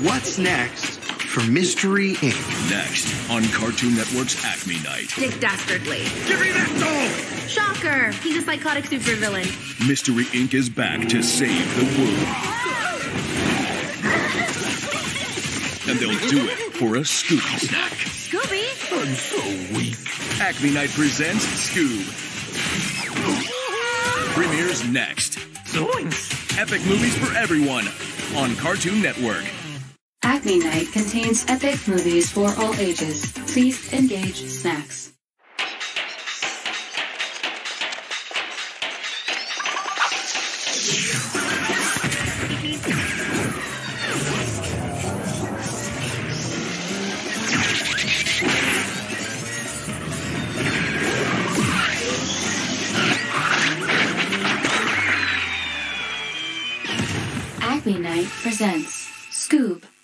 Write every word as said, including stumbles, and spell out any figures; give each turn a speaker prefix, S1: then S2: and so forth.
S1: What's next for Mystery Incorporated?
S2: Next on Cartoon Network's Acme Night.
S3: Dick Dastardly.
S1: Give me that doll!
S3: Shocker! He's a psychotic supervillain.
S2: Mystery Incorporated is back to save the world. And they'll do it for a Scooby snack.
S3: Scooby?
S1: I'm so weak.
S2: Acme Night presents SCOOB. Premieres next.
S1: Zoinks!
S2: Epic movies for everyone on Cartoon Network.
S4: Acme Night contains epic movies for all ages. Please engage snacks. Acme Night presents SCOOB.